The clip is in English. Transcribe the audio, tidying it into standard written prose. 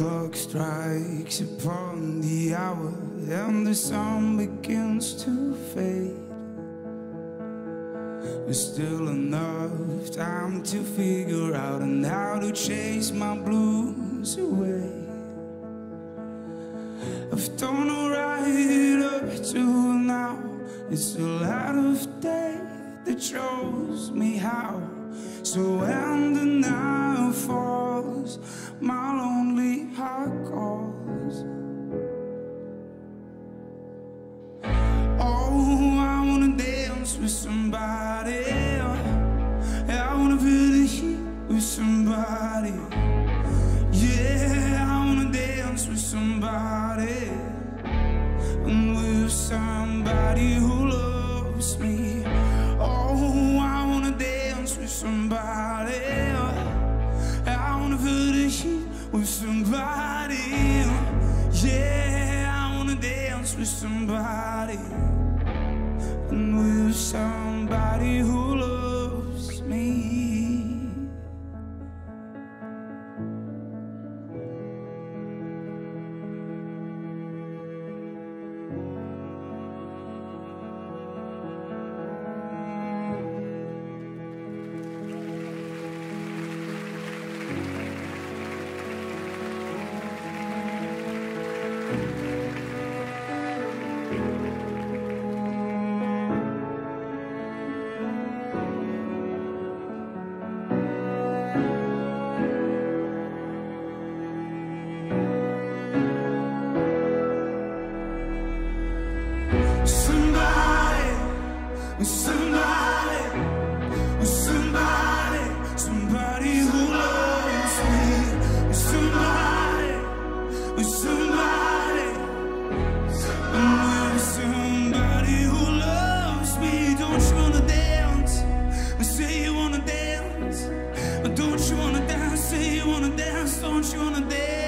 clock strikes upon the hour and the sun begins to fade. There's still enough time to figure out and how to chase my blues away. I've done alright up to now. It's the light of day that shows me how. So when the night falls, my lonely heart calls. Oh, I wanna dance with somebody. I wanna feel the heat with somebody. Yeah, I wanna dance with somebody. And with somebody who loves me. Oh, I wanna dance with somebody. I wanna feel the heat with somebody. Yeah, I wanna dance with somebody. And with somebody who loves me. Somebody who loves me. Somebody who loves me. Don't you wanna dance? Say you wanna dance. Don't you wanna dance? Say you wanna dance. Don't you wanna dance?